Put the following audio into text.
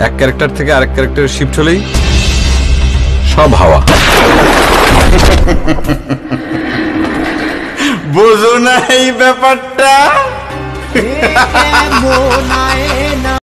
এক ক্যারেক্টার থেকে আরেক ক্যারেক্টারে শিফট হলেই সব হাওয়া। বুঝো না এই ব্যাপারটা?